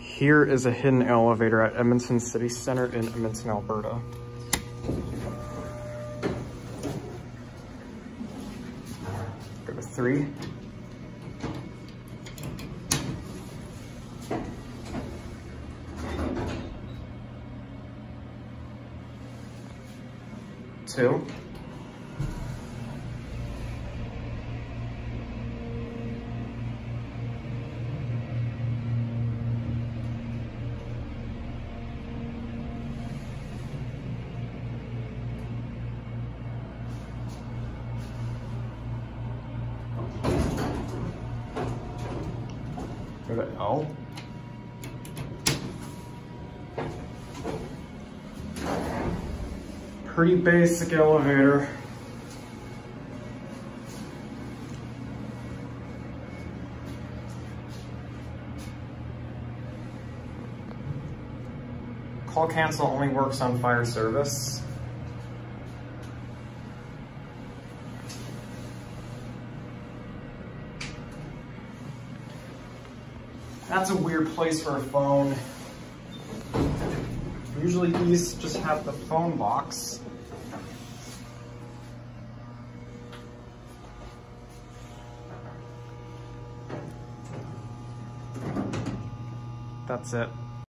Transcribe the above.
Here is a hidden elevator at Edmonton City Center in Edmonton, Alberta. Go to 3. Two. Go to L. Pretty basic elevator. Call cancel only works on fire service. That's a weird place for a phone. Usually these just have the phone box. That's it.